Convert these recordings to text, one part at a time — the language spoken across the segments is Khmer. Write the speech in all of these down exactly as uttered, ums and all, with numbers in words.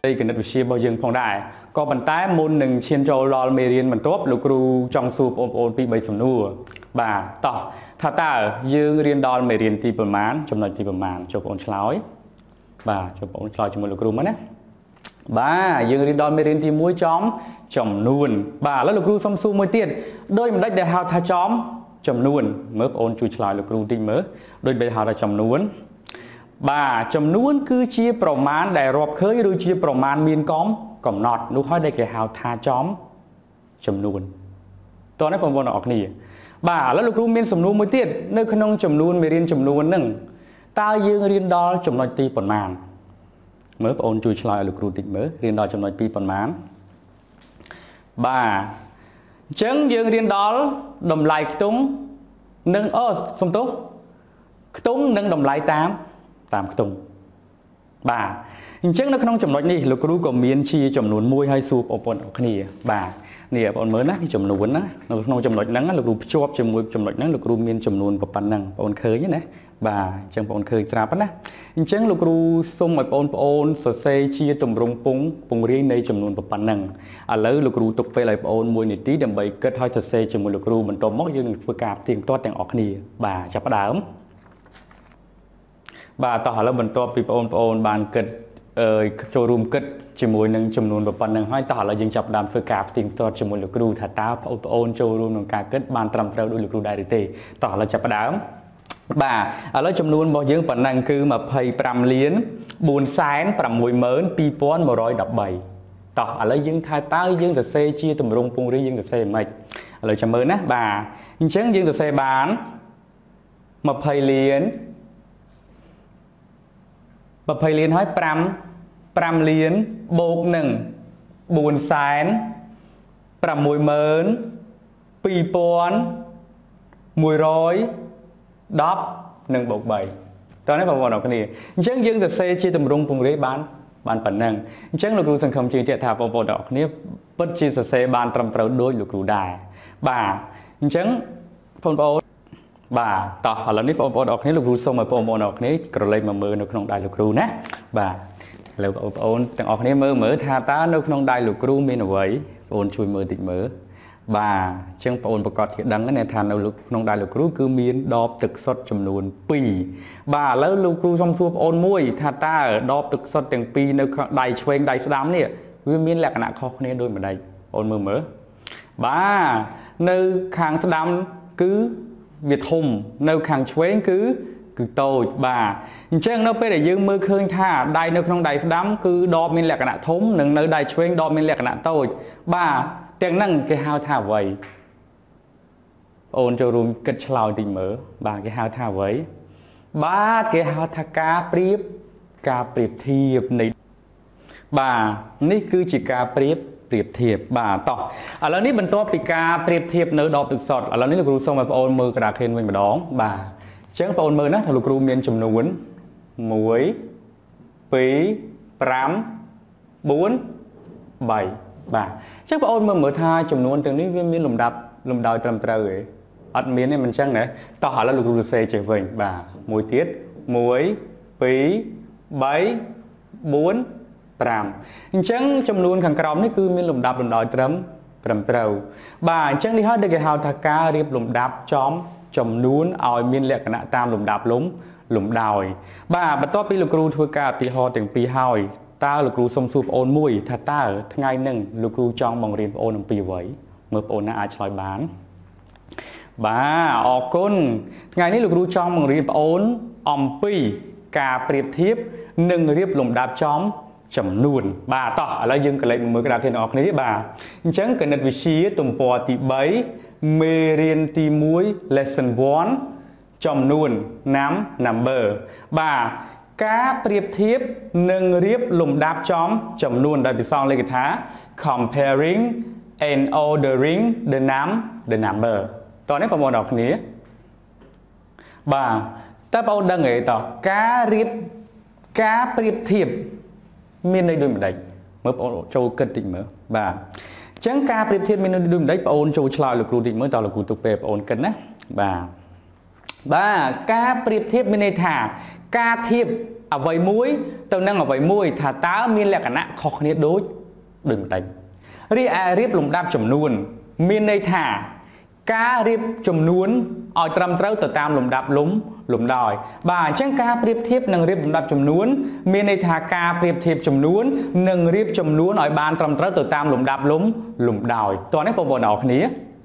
cái nét viết bao dương phong đại có bàn tay môn nâng chiên châu lò mê riêng mình tốt lục ru trong sụp ôm ôm pi bảy sầm nua bà tỏ thà ta dương riêng đòn mê riêng ti bờ mán trong này ti bờ mán cho ôn chói bà cho ôn chói cho một lục ru mất á bà dương riêng đòn mê riêng ti muối chóm chồng nuôn bàแล้วlục ru xăm xu môi tiền đôi mình đách để hào tha chóm chồng nuôn mới ôn chui chói lục ru tinh mới đôi bây hào là chồng nuôn bà chồng nuôn cứ chiaประมาณ để rọp khơi rồi chia ประมาณ miên cóm còn nọt lúc hỏi đây cái hào tha chóm chồng nuônตัวนั้นผมบอกออกนี่บ่าแล้วลูกรู้มีสมนูมวยเตี้ยเนื้อขนมจำนวนไม่เรียนจำนวนหนึ่งตายืงเรียนดอจำนวนตีปนมานเมื่อโอนจุยชลอยลูกรู้ติดเมื่อเรียนดอจำนวนปีปนมานบ่าจังยืงเรียนดอดมไหลตุ้งหนึ่งเออสมตุ้งตุ้งหนึ่งดมไหลตามตามตุ้งบ่าจังเนื้อขนมจำนวนนี่ลูกรู้ก็มีชีจำนวนมวยให้สูบอบอุ่นออกนี่บ่าเนี่ยปนเมื่อนะที่จำนวนนะเราน้องจำนวนนั้นเราดูชอบจำนวนจำนวนนั้นเราดูมีจำนวนประปันนั่งปนเคยเนี่ยนะบ่าจังปนเคยตราปนะจังเราดูส่งมาปนปนสดใสชีตุ่มรงปุงปุงเรียงในจำนวนประปันนั่งอ่ะแล้วเราดูตกไปไหลปนมวยนิติดำไปเกิดให้สดใสจำนวนเราดูมันตัวมอกยืนประกาศเตียงตัวแต่งออกนี่บ่าจับประดามบ่าต่อแล้วมันตัวปีปนปนบานเกิดเอ่อโจรุมเกิดจมูกหนึ่งจำนวนแบบปันหนึ่งให้ต่อเรายังจับดำฝึกกาบติงตัวจมูกลูกรูถัดตาโอนโจรุมหนึ่งการเกิดบานตรำเต้าดูลูกรูได้ดีตีต่อเราจับดำบ่าแล้วจำนวนบ่ยังปันหนึ่งคือมาเพย์ปรำเลี้ยนบุญแสนปรำมวยเหมือนปีป้อนมาร้อยดับใบต่อแล้วยังทายตายังจะเซชีตุ่มรงปุงรียังจะเซไม่เราจะเมินนะบ่ายังเช่นยังจะเซบานมาเพย์เลี้ยนมาเพย์เลี้ยนให้ปรำปรำเลี้ยนโบกหนึ่งบุญแสนปรำมวยเหมือนปีปอนมวยร้อยดับหนึ่งโบกใบตอนนี้ผมบอกเราคนนี้จังยังจะเซชีตมรงปุงเรบานบานปันนังจังลูกครูสังคมจีเจตาปปดอกนี้ปัจจิสเซบานตรำเต้าโดยลูกครูได้บ่าจังปนปนบ่าต่อแล้วนี้ปปดอกนี้ลูกครูส่งมาปปดอกนี้กระเลยมาเมือในขนมได้ลูกครูนะบ่าแล้วโอนแต่ออกนี้มือเหมือทาตาในขนมได้ลูกครูมีหน่วยโอนช่วยมือติดมือบ่าจังโอนประกอบที่ดังในทานเอาลูกขนมได้ลูกครูคือมีดอกตึกสดจำนวนปีบ่าแล้วลูกครูส่งซัวโอนมวยทาตาดอกตึกสดแต่งปีในได้ช่วยได้สดามเนี่ยวิมีแหลกหนักข้อนี้โดยมาได้โอนมือเหมือบ่าในคางสดามคือเวียดทมในคางช่วยคือคือโตบ่าเช่นเราไปได้ยืมมือเคยท่าได้ในขนมได้สดามคือดอกมีแหลกหนักทมหนึ่งในได้ช่วยดอกมีแหลกหนักโตบ่าเตียงนั่งcái hao thả vậy ôn cho rùm kết chlau tình mở bà cái hao thả vậy ba cái hao thả cá priếp cá priếp thiệp này bà ní cứ chỉ cá priếp priếp thiệp bà tỏ àแล้วนี่เป็นตัวปีกาเปรียบเทียบเนื้อดอกตึกสดอ่ะแล้วนี่ลูกครูส่งมาโอนมือกระดาษเขียนไว้มาดองbàเจ้าโอนมือนะถ้าลูกครูเมียนจำนวนมวยปีปรำบุญใบบ่าchắc bà ôn mà mở thai chồng nuôn từngนี้มีลมดับลมดาวตรำเตยอัดเมียนี่มันช่างไหนต่อหาแล้วลูกลูกเซเฉยเวงบ่ามวยเทียดมวยปีใบบุญปรำช่างจำนวนขังกรอมนี่คือมีลมดับลมดาวตรำตรำเตยบ่าช่างที่เขาได้แก่หาวทากาเรียบลมดับจอมจมนูนเอาเมียนเล็กขณะตามลมดับล้มลมดาวบ่าบัดต่อปีลูกครูทัวกาปีหอถึงปีหอยตาลูกครูสมสูบโอนมวยถ้าตาทั้งไงหนึ่งลูกครูจองมองเรียนโอนปีไว้เมื่อโอนน่าอาจลอยบานบ้าออกก้นไงนี่ลูกครูจองมองเรียนโอนอมปีกาเปรียบเทียบหนึ่งเรียบหลุมดาบจอมจำนวนบ่าต่อแล้วยังกระไรมือกระดาษเขียนออกนี้บ่าจังกันนัดวิชีตุ่มปอตีใบเมเรียนตีมวยเลสันวอนจำนวนน้ำนัมเบอร์บ่าการเปรียบเทียบหนึ่งเรียบหลุมดับจอมจำนวนได้ไปซองเลยกันท้า comparing and ordering the num the number ตอนนี้ประมวลออกนี้บ่าถ้าเราดังไงต่อการเรียบการเปรียบเทียบมีในดุมใดเมื่อโจเกิดติ่งเมื่อบ่าจังการเปรียบเทียบมีในดุมใดโอนโจชลายหรือครูติ่งเมื่อตอนหรือครูตุกเปย์โอนกันนะบ่า bà ca priệp thiếp bên đây thả ca thiếp ở vậy muối tao năng ở vậy muối thả tá miên lẹ cả nạ khó khăn đối đừng đánh ri à riếp lùng đạp chấm nuôn miên đây thả ca riếp chấm nuôn ở trầm trâu từ tam lùng đạp lúng lùng đòi bà chẳng ca priệp thiếp nâng riếp lùng đạp chấm nuôn miên đây thả ca priệp thiếp chấm nuôn nâng riếp chấm nuôn ở bàn trầm trâu từ tam lùng đạp lúng lùng đòi toàn ấy bộ bộ đỏ khía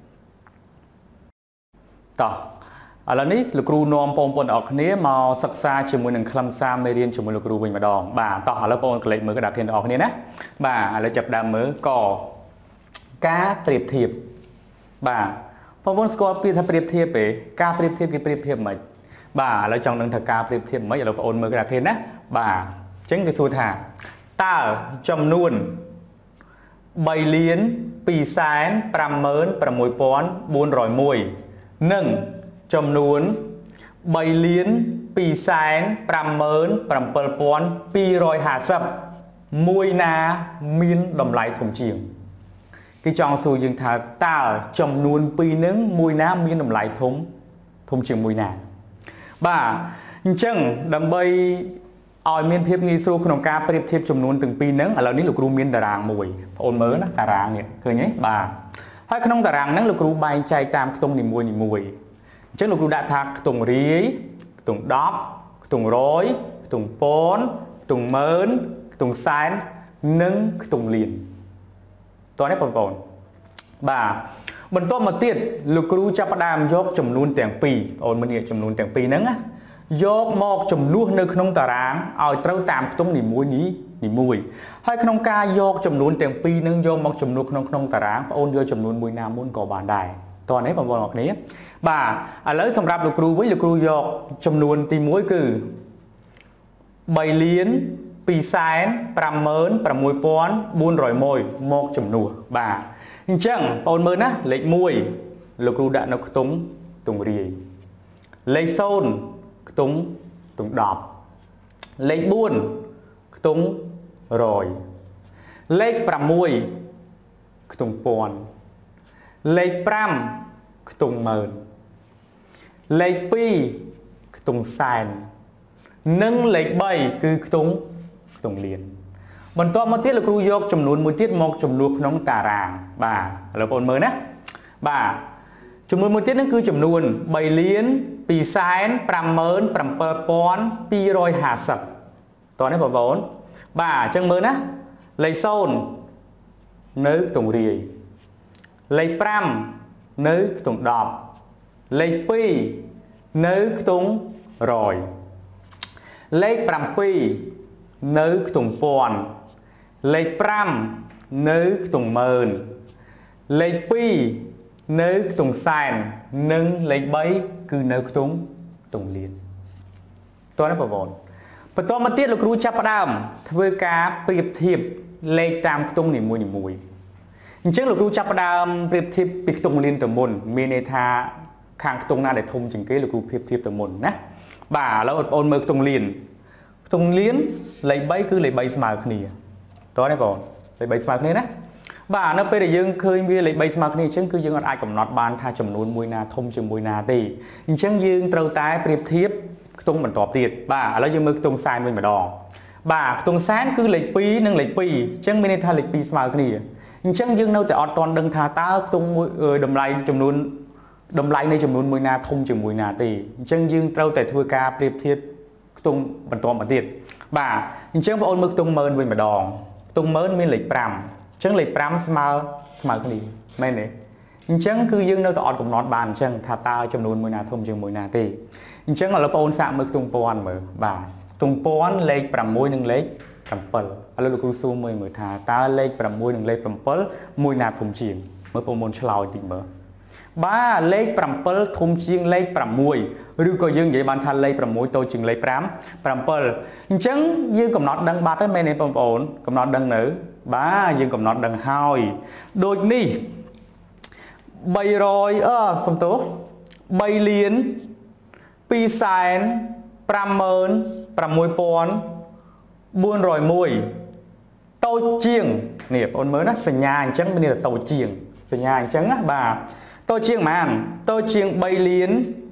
ต่ออะไรนี้ลูกครูนอมปมปนออกนี้มาศึกษาชิมวยหนึ่งคลำซามในเรียนชิมวยลูกครูวิ่งมาดองบ่าต่อแล้วปนกระเลยมือกระดาษเทียนออกนี้นะบ่าแล้วจับดามมือก่อก้าเปรียบเทียบบ่าพอปนสกอร์ปีถ้าเปรียบเทียบไปก้าเปรียบเทียบกี่เปรียบเทียบไหมบ่าแล้วจังหนึ่งถ้าก้าเปรียบเทียบไหมอย่าเราปนมือกระดาษเทียนนะบ่าจึงคือสูตรหาตาจำนวนใบเลี้ยนปีแสนประเมินประมวยป้อนบุญรอยมวยหนึ่งจำนวนใบเลี้ยนปีแสนประเมินประเปิลป้อนปีรอยหาซับมวยนามีนดำไหลถมเชียงที่จองสูยิงถาตาจำนวนปีนึงมวยนามีนดำไหลถมถมเชียงมวยนาบ่าจังดำใบออยมีนเพียบงีสูขนมกาเปรียบเทียบจำนวนถึงปีนึงอะไรนี้ลูกครูมีนตารางมวยโอนเมื่อนะตารางเนี่ยเคยไงบ่าให้ขนมตารางนั้นลูกครูใบใจตามตรงนิมวยนิมวยเช่นลูกครูได้ทักตรงรีตรงดอกตรงร้อยตรงปอนตรงเมินตรงไซน์นึ่งตรงเลียนตัวนี้ปนปนบ่าบนโต๊ะมาเตี้ยลูกครูจะประดามยกจำนวนแต่งปีโอนมันเนี่ยจำนวนแต่งปีนั้นนะยกมอกจำนวนในขนมตารางเอาเต้าตามตรงนิมวยนี้นิมวยให้ขนมกายกจำนวนแต่งปีนึงยกมอกจำนวนขนมขนมตารางโอนโดยจำนวนมวยนามุนก่อบานได้ตัวนี้ปนปนออกนี้บ่าอะไรสำหรับลูกครูวิลูกครูยกจำนวนตีมวยคือใบเลี้ยนปีแสนประเมินประมวยป้อนบุญรอยมวยมอกจำนวนบ่าจังปนเมินนะเล็กมวยลูกครูได้นกตุ้งตุ้งรีเล็กโซนตุ้งตุ้งดอบเล็กบุญตุ้งรอยเล็กประมวยตุ้งป้อนเล็กปรำตุ้งเมินเลขปีตุงแสนนึ่งเลขใบคือตุงตุงเลียนบนโต๊ะมาเทียบครูยกจำนวนมือเทียบมองจำนวนน้องตารางบ่าเราปนมือนะบ่าจำนวนมือเทียบนั่นคือจำนวนใบเลี้ยนปีแสนประเมินประเปิดป้อนปีรอยหาสับตอนนี้ผมบอกบ่าจังมือนะเลขโซนเนื้อตุงเรียเลขปรำเนื้อตุงดอบเลขปีเนื้อตุงรอยเลขปรำปีเนื้อตุงปอนเลขปรำเนื้อตุงเมินเลขปีเนื้อตุงแสนหนึ่งเลขใบคือเนื้อตุงตุงเลียนตัวนั้นประบนประตูมาเตี้ยเราครูจับดามทวีกาเปรียบเทียบเลขตามตุงหนีมวยหนีมวยเช่นเราครูจับดามเปรียบเทียบปีตุงเลียนตัวบนเมเนธาข้างตรงหน้าได้ทมจึงเกี่ยวกับเพียบเทียบตัวมนนะบ่าแล้วโอนมือตรงเลียนตรงเลียนเลยใบคือเลยใบสมาร์ทนี่ตัวนี้ก่อนเลยใบสมาร์ทนี่นะบ่านับไปได้ยังเคยมีเลยใบสมาร์ทนี่เช่นคือยังไอ้กับน็อตบานท่าจำนวนมวยนาทมจำมวยนาตีเช่นยังเตาตายเปรียบเทียบตรงเหมือนตอบตีดบ่าแล้วยังมือตรงไซน์เป็นแบบดองบ่าตรงแซนคือเลยปีหนึ่งเลยปีเช่นไม่ได้ท่าเลยปีสมาร์ทนี่เช่นยังเนาแต่ออดตอนดังท่าตาตรงเออดำไรจำนวนดำไหลในจำนวนมวยนาทมจำมวยนาตีจังยืงเราแต่ทัวกาเปรียบเทียบตรงบรรทมบันทิดบ่าจังพอโอนมือตรงเมินเป็นแบบดองตรงเมินมีเหล็กปรำจังเหล็กปรำสมาร์สมาร์คนนี้ไม่เนี่ยจังคือยืงเราแต่ออดกับน็อตบานจังท่าตาจำนวนมวยนาทมจำมวยนาตีจังเราโอนสามมือตรงปอนเหมือบ่าตรงปอนเหล็กปรำมวยหนึ่งเหล็กปรำเปิลเราลูกครูซูมวยมือท่าตาเหล็กปรำมวยหนึ่งเหล็กปรำเปิลมวยนาทมจีมเมื่อโปรโมทฉลาดจริงเมื่อบ้าเลขปรำเปิลทมจิงเลขปรำมวยหรือก็ยังใหญ่บานทันเลขปรำมวยโตจิงเลขปรำปรำเปิลจังยังกำหนดดังบาดได้ไหมในปมโอนกำหนดดังหนึ่งบ้ายังกำหนดดังห้อยโดยนี่ใบรอยเออสมตัวใบเลียนปีแสนปรำเมินปรำมวยปอนบุญรอยมวยโตเจียงเนี่ยปนเมินนะสัญญาจังเป็นเนี่ยโตเจียงสัญญาจังนะบ่าโตเชียงมันโตเชียงใบเลี้ยน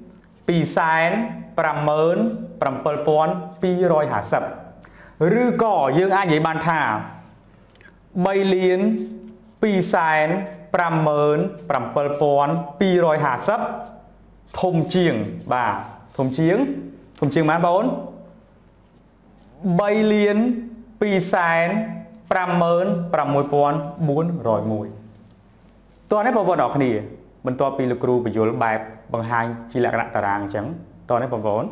ពីសែនប្រាំម៉ឺនប្រាំពិលពាន់ពីររយហាសិបឬក៏យើងអាចនិយាយបានថាបីលានពីសែនប្រាំម៉ឺនប្រាំពិលពាន់ពីររយហាសិបធំជាងបាទធំជាងធំជាងបានបងប្អូនបីលានពីសែនប្រាំម៉ឺនប្រាំមួយពាន់បួនរយមួយតោះនេះបងប្អូនអរគ្នាបន្ទាប់ពីលោកគ្រូបញ្យល់បែបបង្ហាញជាលក្ខណៈតារាងអញ្ចឹងតោះនេះបងប្អូន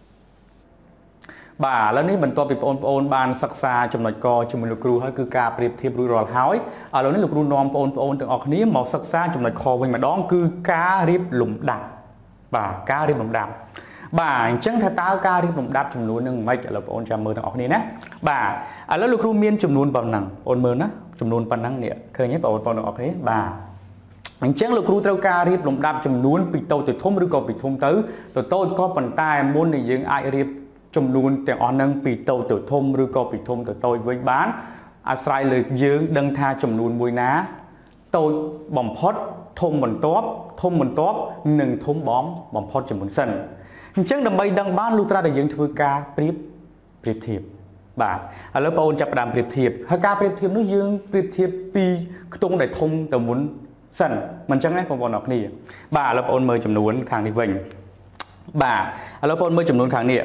បាទឥឡូវនេះបន្ទាប់ពីបងប្អូនបានសិក្សាចំណុចកជាមួយលោកគ្រូហើយគឺការប្រៀបធៀបរួចរាល់ហើយឥឡូវនេះលោកគ្រូនាំបងប្អូនទាំងអស់គ្នាមកសិក្សាចំណុចខវិញម្ដងគឺការរៀបលំដាប់បាទការរៀបលំដាប់បាទអញ្ចឹងថាតើការរៀបលំដាប់ចំនួននឹងមិនឥឡូវបងប្អូនចាំមើលទាំងអស់គ្នាណាបាទឥឡូវលោកគ្រូមានចំនួនប៉ុណ្ណឹងបងប្អូនមើលណាចំនួនប៉ុណ្ណឹងនេះឃើញទេបងប្អូនទាំងអស់គ្នាបាទអញ្ចឹងលោកគ្រូត្រូវការរៀបលំដាប់ចំនួនពីតូចទៅធំឬក៏ពីធំទៅទៅតូចក៏ប៉ុន្តែមុននេះយើងអាចរៀបចំនួនទាំងអស់ហ្នឹងពីតូចទៅធំឬក៏ពីធំទៅតូចវិញបានអាស្រ័យលើយើងដឹងថាចំនួនមួយណាតូចបំផុតធំបន្ទាប់ធំបន្ទាប់និងធំបំបំផុតជាមុនសិនអញ្ចឹងដើម្បីដឹងបានលុះត្រាតែយើងធ្វើការប្រៀបប្រៀបធៀបបាទឥឡូវបងប្អូនចាប់ផ្ដើមប្រៀបធៀបហើយការប្រៀបធៀបនោះយើងប្រៀបធៀបពីខ្ទង់ដែលធំទៅមុនសិនមិនអញ្ចឹងទេបងប្អូនអរគ្នាបាទឥឡូវបងប្អូនមើលចំនួនខាងនេះវិញបាទឥឡូវបងប្អូនមើលចំនួនខាងនេះ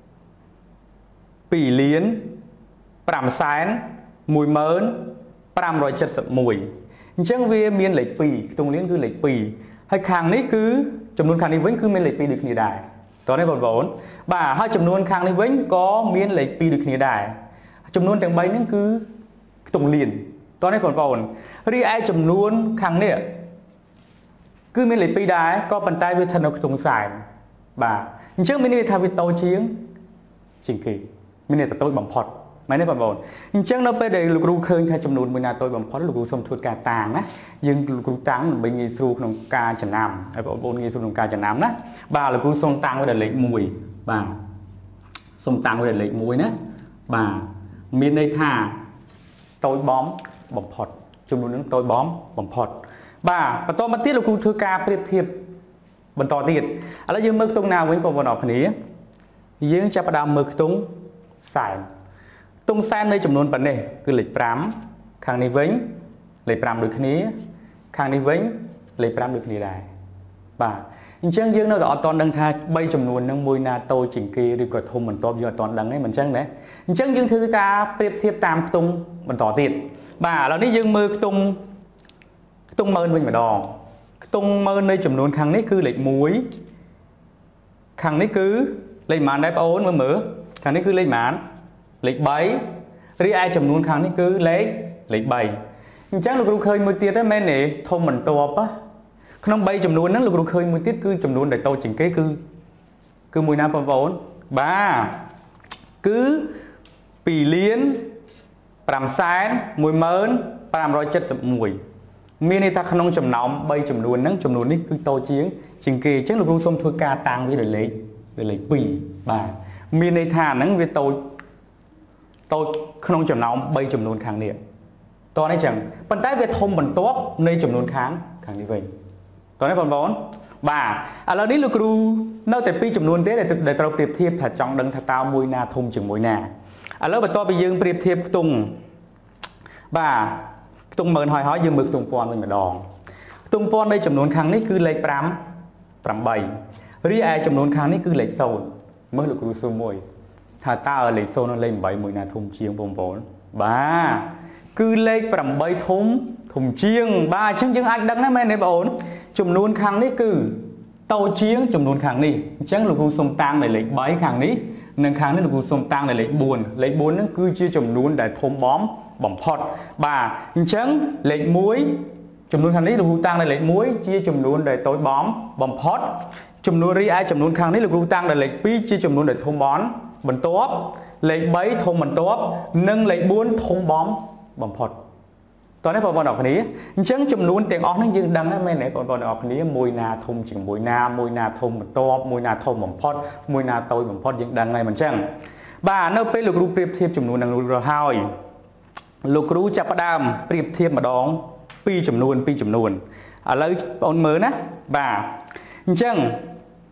ពីរលានប្រាំសែនមួយម៉ឺនប្រាំរយចិតសិបមួយអញ្ចឹងវាមានលេខពីរខ្ទង់លានគឺលេខពីរហើយខាងនេះគឺចំនួនខាងនេះវិញគឺមានលេខពីរដូចគ្នាដែរតោះនេះបងប្អូនបាទហើយចំនួនខាងនេះវិញក៏មានលេខពីរដូចគ្នាដែរចំនួនទាំងបីហ្នឹងគឺខ្ទង់លានតោះនេះបងប្អូនរីឯចំនួនខាងនេះគឺមានលេខពីរដែរក៏ប៉ុន្តែវាស្ថិតនៅខ្ទង់សែនបាទអញ្ចឹងមានន័យថាវាតូចជាងជាងគេមានន័យថាតូចបំផុតមែនទេបងប្អូនអញ្ចឹងនៅពេលដែលលោកគ្រូឃើញថាចំនួនមួយណាតូចបំផុតលោកគ្រូសូមធ្វើការតាំងណាយើងលោកគ្រូតាំងដើម្បីងាយស្រួលក្នុងការចំណាំហើយបងប្អូនងាយស្រួលក្នុងការចំណាំណាបាទលោកគ្រូសូមតាំងไว้ដល់លេខមួយបាទសូមតាំងไว้ដល់លេខមួយណាបាទមានន័យថាតូចបំបំផុតចំនួននឹងតូចបំបំផុតបាទបន្តមកទៀតលោកគ្រូធ្វើការប្រៀបធៀបបន្តទៀតឥឡូវយើងមើលខ្ទង់ណាវិញបងប្អូនអរគ្នាយើងចាប់ផ្ដើមមើលខ្ទង់សែនខ្ទង់សែននៃចំនួនប៉ុណ្ណេះគឺលេខប្រាំខាងនេះវិញលេខប្រាំដូចគ្នាខាងនេះវិញលេខប្រាំដូចគ្នាដែរបាទអញ្ចឹងយើងនៅតែអត់ទាន់ដឹងថាបីចំនួនហ្នឹងមួយណាតូចជាងគេឬក៏ធំបន្ទាប់យើងអត់ទាន់ដឹងទេមិនអញ្ចឹងណាអញ្ចឹងយើងធ្វើការប្រៀបធៀបតាមខ្ទង់បន្តទៀតបាទឥឡូវនេះយើងមើលខ្ទង់ខ្ទង់ម៉ឺនវិញម្ដងខ្ទង់ម៉ឺននៃចំនួនខាងនេះគឺលេខមួយខាងនេះគឺលេខប៉ុន្មានដែរបងប្អូនមើលមើលខាងនេះគឺលេខប៉ុន្មានលេខបីរីឯចំនួនខាងនេះគឺលេខលេខបីអញ្ចឹងលោកគ្រូឃើញមួយទៀតទេមែនទេធំបន្ទាប់ក្នុងបីចំនួនហ្នឹងលោកគ្រូឃើញមួយទៀតគឺចំនួនដែលតូចជាងគេគឺគឺមួយណាបងប្អូនបាទគឺពីរលានប្រាំសែនមួយម៉ឺនប្រាំរយចិតសិបមួយមានន័យថាក្នុងចំណោមបីចំនួនហ្នឹងចំនួននេះគឺតូចជាងជាងគេអញ្ចឹងលោកគ្រូសូមធ្វើការតាំងវាដោយលេខដោយលេខពីរបាទមានន័យថាហ្នឹងវាតូចតូចក្នុងចំណោមបីចំនួនខាងនេះតោះនេះចឹងប៉ុន្តែវាធំបន្ទាប់នៃចំនួនខាងខាងនេះវិញតោះនេះបងប្អូនបាទឥឡូវនេះលោកគ្រូនៅតែពីរចំនួនទេដែលត្រូវប្រៀបធៀបថាចង់ដឹងថាតើមួយណាធំជាងមួយណាឥឡូវបន្ទាប់ពីយើងប្រៀបធៀបខ្ទង់បាទខ្ទង់ម៉ឺនហើយហើយយើងមើលខ្ទង់ពាន់វិញម្ដងខ្ទង់ពាន់នៃចំនួនខាងនេះគឺលេខប្រាំ ប្រាំបីរីឯចំនួនខាងនេះគឺលេខศูนย์មើលលោកគ្រូស៊ូមមួយថាតើលេខศูนย์និងលេខប្រាំបីមួយណាធំជាងបងប្អូនបាទគឺលេខប្រាំបីធំធំជាងបាទអញ្ចឹងយើងអាចដឹងណាមែនទេបងប្អូនចំនួនខាងនេះគឺតូចជាងចំនួនខាងនេះអញ្ចឹងលោកគ្រូសុំតាំងនៅលេខបីខាងនេះនិងខាងនេះលោកគ្រូសុំតាំងនៅលេខបួនលេខបួនហ្នឹងគឺជាចំនួនដែលធំបំបំផុតបាទអញ្ចឹងលេខមួយចំនួនខាងនេះលោកគ្រូតាំងនៅលេខមួយជាចំនួនដែលតូចបំបំផុតចំនួនរីឯចំនួនខាងនេះលោកគ្រូតាំងនៅលេខពីរជាចំនួនដែលធំបំបន្ទាប់លេខបីធំបន្ទាប់និងលេខបួនធំបំបំផុតតោះនេះបងប្អូនអរគ្នាអញ្ចឹងចំនួនទាំងអស់ហ្នឹងយើងដឹងហើយមែនទេបងប្អូនអរគ្នាមួយណាធំជាងមួយណាមួយណាធំបន្ទាប់មួយណាធំបំផុតមួយណាតូចបំផុតយើងដឹងហើយមិនអញ្ចឹងបាទនៅពេលលោកគ្រូប្រៀបធៀបចំនួននឹងរួចរាល់ហើយលោកគ្រូចាប់ផ្ដើមប្រៀបធៀបម្ដងពីរចំនួនពីរចំនួនឥឡូវបងប្អូនមើលណាបាទអញ្ចឹង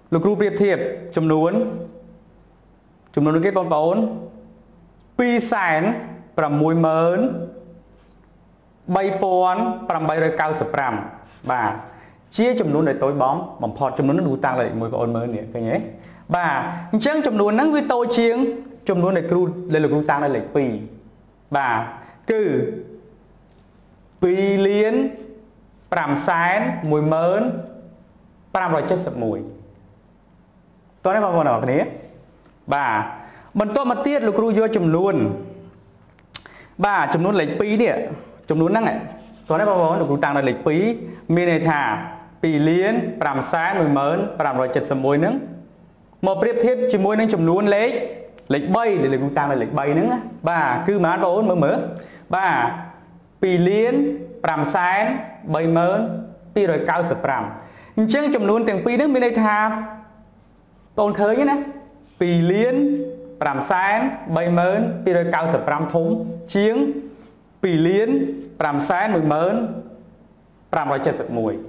លោកគ្រូប្រៀបធៀបចំនួនចំនួនគេបងប្អូនពីរសែនប្រាំមួយម៉ឺនបីពាន់ប្រាំបីរយកៅសិបប្រាំបាទជាចំនួនដែលតូចបំបំផុតចំនួននោះតាំងលេខមួយបងប្អូនមើលនេះឃើញទេបាទអញ្ចឹងចំនួនហ្នឹងវាតូចជាងចំនួនដែលគ្រូដែលលោកគ្រូតាំងលេខពីរបាទគឺពីរលានប្រាំសែនមួយម៉ឺនប្រាំរយចិតសិបមួយតោះនេះបងប្អូនអរគ្នាបាទបន្ទាប់មកទៀតលោកគ្រូយកចំនួនបាទចំនួនលេខពីរនេះចំនួនហ្នឹងតោះនេះបងប្អូនលោកគ្រូតាំងនៅលេខពីរមានន័យថាពីរលានប្រាំសែនមួយម៉ឺនប្រាំរយចិតសិបមួយហ្នឹងមកប្រៀបធៀបជាមួយនឹងចំនួនលេខលេខបីដែលលោកគ្រូតាំងនៅលេខបីហ្នឹងបាទគឺប៉ុន្មានបងប្អូនមើលមើលបាទពីរលានប្រាំសែនបីម៉ឺនពីររយកៅសិបប្រាំអញ្ចឹងចំនួនទាំងពីរហ្នឹងមានន័យថាបងឃើញណាពីរលានប្រាំសែនបីម៉ឺនពីររយកៅសិបប្រាំធំជាងពីរលានប្រាំសែនមួយម៉ឺនប្រាំរយចិតសិបមួយ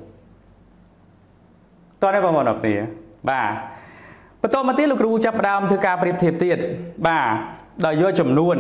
តោះនេះបងប្អូនអរគ្នាបាទបន្តមកទៀតលោកគ្រូចាប់ផ្ដើមធ្វើការប្រៀបធៀបទៀតបាទដោយយកចំនួន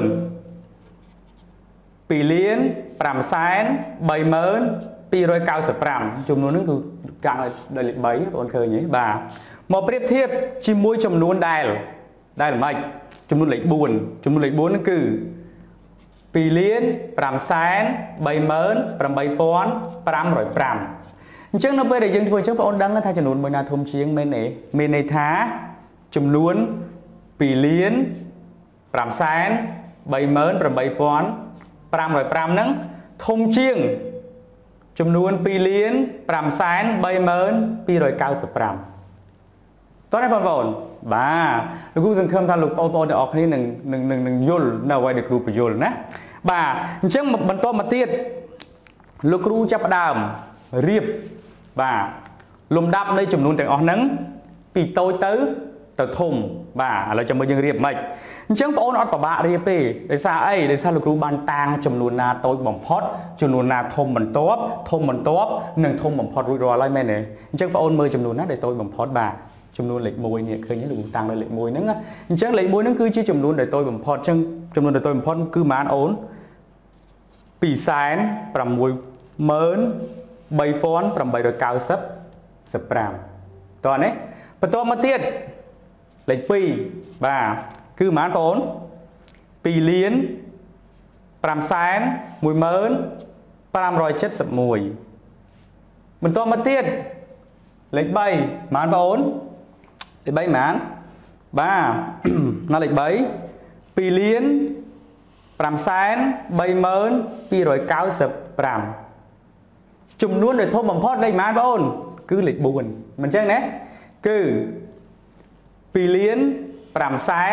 ពីរលានប្រាំសែនបីម៉ឺនពីររយកៅសិបប្រាំចំនួនហ្នឹងគឺកាំងដោយលេខបីបងប្អូនឃើញទេបាទមកប្រៀបធៀបជាមួយចំនួនដែលដែលមិនចំនួនលេខបួនចំនួនលេខបួនហ្នឹងគឺពីរលានប្រាំសែនបីម៉ឺនប្រាំបីពាន់ប្រាំរយប្រាំអញ្ចឹងនៅពេលដែលយើងធ្វើអញ្ចឹងបងប្អូនដឹងថាចំនួនមួយណាធំជាងមែនទេមានន័យថាចំនួនពីរលានប្រាំសែនបីម៉ឺនប្រាំបីពាន់ប្រាំរយប្រាំហ្នឹងធំជាងចំនួនពីរលានប្រាំសែនបីម៉ឺនពីររយកៅសិបប្រាំតោះនេះបងប្អូនបាទលោកគ្រូសង្ឃឹមថាលោកបងប្អូនទាំងអស់គ្នានឹងនឹងនឹងយល់នៅអ្វីដែលគ្រូបញ្យល់ណាបាទអញ្ចឹងបន្តមកទៀតលោកគ្រូចាប់ផ្ដើមរៀបបាទលំដាប់នៃចំនួនទាំងអស់ហ្នឹងពីតូចទៅទៅធំបាទឥឡូវចាំមើលយើងរៀបមិនអញ្ចឹងបងប្អូនអត់ពិបាករៀបទេដោយសារអីដោយសារលោកគ្រូបានតាំងចំនួនណាតូចបំផុតចំនួនណាធំបន្ទាប់ធំបន្ទាប់និងធំបំផុតរួចរាល់ហើយមែនទេអញ្ចឹងបងប្អូនមើលចំនួនណាដែលតូចបំផុតបាទចំនួនលេខមួយនេះឃើញទេលោកគ្រូតាំងនៅលេខមួយហ្នឹងអញ្ចឹងលេខមួយហ្នឹងគឺជាចំនួនដែលតូចបំផុតអញ្ចឹងចំនួនដែលតូចបំផុតគឺប៉ុន្មានអូនពីរសែនប្រាំមួយម៉ឺនបីពាន់ប្រាំបីរយកៅសិបសិបប្រាំតោះនេះបន្តមកទៀតលេខពីរបាទគឺប៉ុន្មានបងអូនពីរលានប្រាំសែនមួយម៉ឺនប្រាំរយចិតសិបមួយបន្តមកទៀតលេខបីប៉ុន្មានបងអូនលេខបីប៉ុន្មានបាទណាលេខបីពីរលានប្រាំសែនបីម៉ឺនពីររយកៅសិបប្រាំចំនួនដែលធំបំផុតលេខប៉ុន្មានបងអូនគឺលេខបួនមិនអញ្ចឹងណាគឺពីរលានប្រាំសែន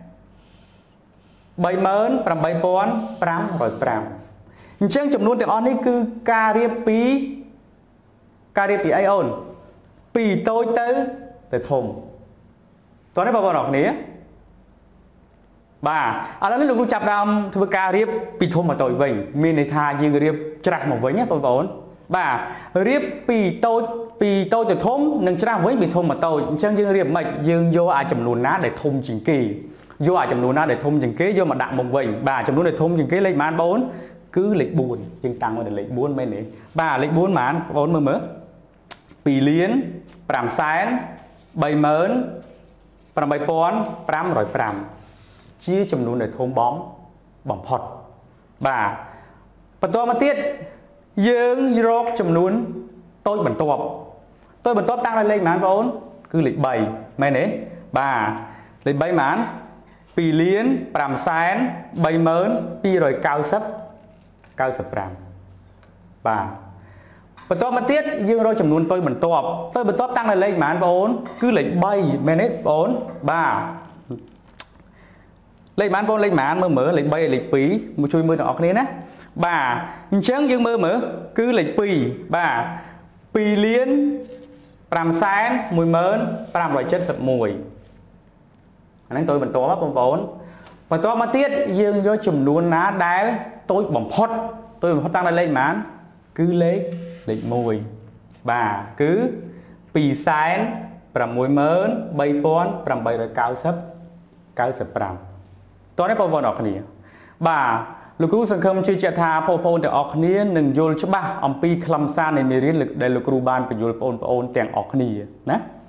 បីម៉ឺនប្រាំបីពាន់ប្រាំរយប្រាំអញ្ចឹងចំនួនទាំងអស់នេះគឺការរៀបពីការរៀបពីអីអូនពីតូចទៅទៅធំតោះនេះបងប្អូនអរគ្នាបាទឥឡូវនេះលោកគ្រូចាប់ដើមធ្វើការរៀបពីធំមកតូចវិញមានន័យថាយើងរៀបច្រាស់មកវិញណាបងប្អូនបាទរៀបពីតូចពីតូចទៅធំនិងច្រាស់វិញពីធំមកតូចអញ្ចឹងយើងរៀបមិនយើងយកអាចំនួនណាដែលធំជាងគេយកអាចំនួនណាដែលធំជាងគេយកមកដាក់មុខវិញបាទចំនួនដែលធំជាងគេលេខប៉ុន្មានបងប្អូនគឺលេខបួនយើងតាំងមកដល់លេខបួនមែនទេបាទលេខបួនប៉ុន្មានបងប្អូនមើលមើលពីរលានប្រាំសែនបីម៉ឺនប្រាំបីពាន់ប្រាំរយប្រាំជាចំនួនដែលធំបំបំផុតបាទបន្តមកទៀតយើងរកចំនួនតូចបន្ទាប់តូចបន្ទាប់តាំងដោយលេខប៉ុន្មានបងប្អូនគឺលេខបីមែនទេបាទលេខបីប៉ុន្មានពីរលានប្រាំសែនបីម៉ឺនពីររយកៅសិបកៅសិបប្រាំបាទបន្តមកទៀតយើងរកចំនួនតូចបន្ទាប់តូចបន្ទាប់តាំងដោយលេខប៉ុន្មានបងប្អូនគឺលេខបីមែនទេបងប្អូនបាទលេខប៉ុន្មានបងលេខប៉ុន្មានមើលមើលលេខបីលេខពីរមកជួយមើលទាំងអស់គ្នាណាបាទអញ្ចឹងយើងមើលមើលគឺលេខពីរបាទពីរលានប្រាំសែនមួយម៉ឺនប្រាំរយចិតសិបមួយអាហ្នឹងតូចបន្ទាប់បងប្អូនបន្ទាប់មកទៀតយើងយកចំនួនណាដែលតូចបំផុតតូចបំផុតតាំងដោយលេខប៉ុន្មានគឺលេខលេខមួយបាទគឺពីរសែន 6ម៉ឺនba tám chín chínតោះនេះបងប្អូនអរគ្នាបាទលោកគ្រូសង្ឃឹមជឿជាក់ថាបងប្អូនទាំងអស់គ្នានឹងយល់ច្បាស់អំពីខ្លឹមសារនៃមេរៀនដែលលោកគ្រូបានបញ្យល់បងប្អូនទាំងអស់គ្នាណា